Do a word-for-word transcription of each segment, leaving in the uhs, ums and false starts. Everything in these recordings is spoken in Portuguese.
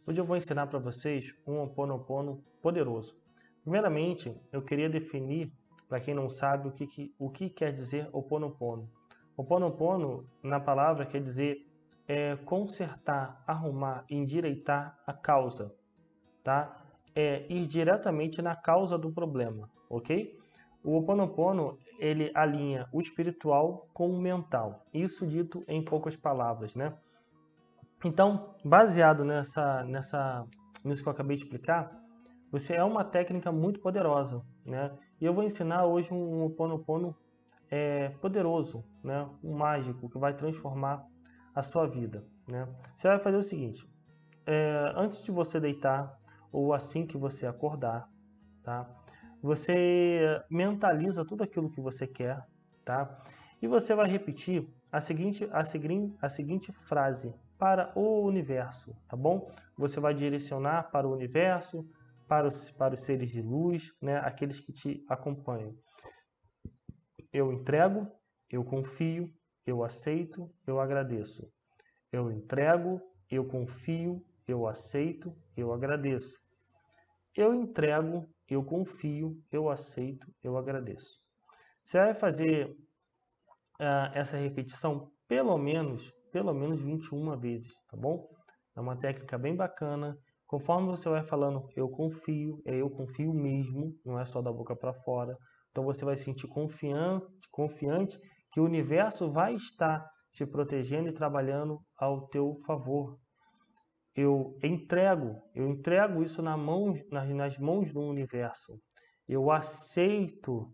Hoje eu vou ensinar para vocês um Ho'oponopono poderoso. Primeiramente, eu queria definir, para quem não sabe, o que, que, o que quer dizer Ho'oponopono. Ho'oponopono, na palavra, quer dizer é, consertar, arrumar, endireitar a causa, tá? É ir diretamente na causa do problema, ok? O Ho'oponopono, ele alinha o espiritual com o mental. Isso dito em poucas palavras, né? Então, baseado nessa, nessa, nisso que eu acabei de explicar, você é uma técnica muito poderosa, né? E eu vou ensinar hoje um Ho'oponopono é, poderoso, né? Um mágico que vai transformar a sua vida, né? Você vai fazer o seguinte: é, antes de você deitar ou assim que você acordar, tá? Você mentaliza tudo aquilo que você quer, tá? E você vai repetir a seguinte, a seguinte, a seguinte frase para o universo, tá bom? Você vai direcionar para o universo, para os, para os seres de luz, né? Aqueles que te acompanham. Eu entrego, eu confio, eu aceito, eu agradeço. Eu entrego, eu confio, eu aceito, eu agradeço. Eu entrego, eu confio, eu aceito, eu agradeço. Você vai fazer uh, essa repetição pelo menos, pelo menos vinte e uma vezes, tá bom? É uma técnica bem bacana. Conforme você vai falando, eu confio, é eu confio mesmo, não é só da boca para fora. Então você vai se sentir confiante, confiante que o universo vai estar te protegendo e trabalhando ao teu favor. Eu entrego, eu entrego isso na mão, nas, nas mãos do universo. Eu aceito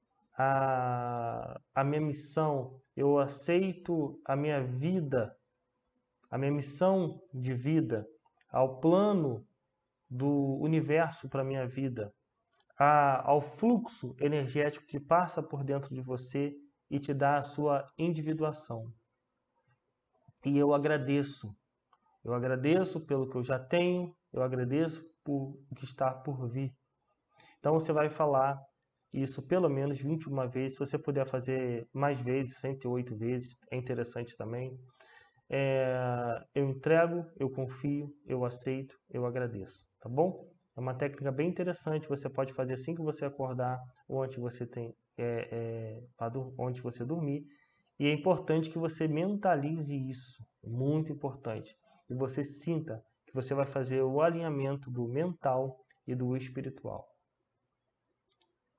a, a minha missão, eu aceito a minha vida, a minha missão de vida, ao plano do universo para a minha vida, a, ao fluxo energético que passa por dentro de você e te dá a sua individuação. E eu agradeço. Eu agradeço pelo que eu já tenho, eu agradeço por o que está por vir. Então você vai falar isso pelo menos vinte e uma vezes. Se você puder fazer mais vezes, cento e oito vezes, é interessante também. É, eu entrego, eu confio, eu aceito, eu agradeço, tá bom? É uma técnica bem interessante, você pode fazer assim que você acordar ou antes você tem, é, é, onde você dormir. E é importante que você mentalize isso, muito importante. E você sinta que você vai fazer o alinhamento do mental e do espiritual.